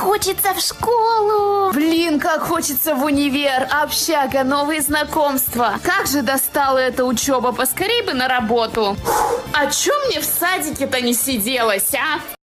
хочется в школу. Блин, как хочется в универ. Общага, новые знакомства. Как же достала эта учеба. Поскорей бы на работу. А чё мне в садике-то не сиделось, а?